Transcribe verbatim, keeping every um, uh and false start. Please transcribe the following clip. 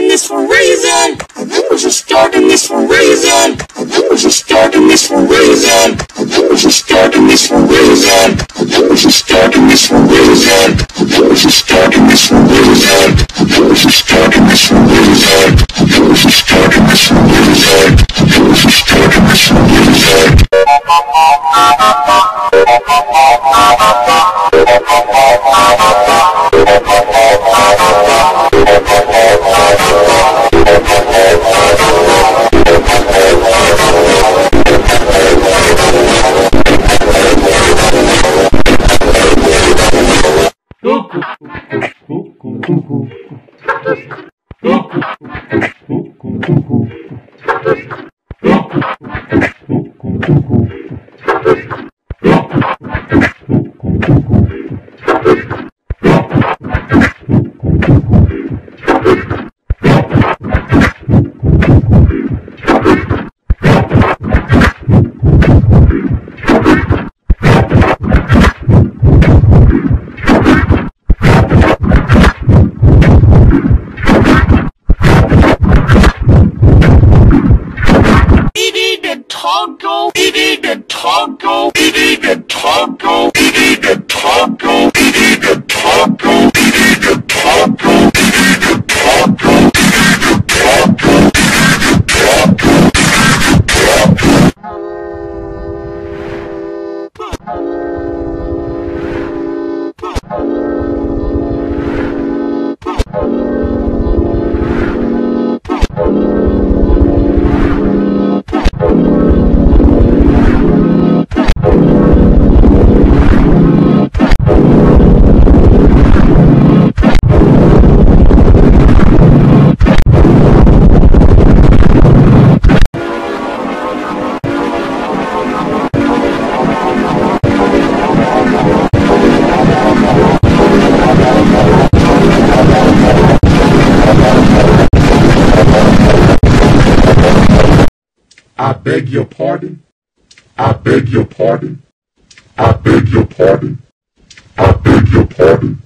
starting this for a reason. I think we're just starting this for a reason. I think we're just starting this for a reason. I think we're just starting this for a reason. I think we're just starting this for a reason. I think we're just starting this for a reason. I think we're just starting this for a reason. I think we're just starting this for a reason. I think we're just starting this for a reason. Toggle, eating a toggle, eating a toggle, eating a toggle, eating a toggle, eating a toggle, eating a toggle, eating a toggle, I beg your pardon. I beg your pardon. I beg your pardon. I beg your pardon.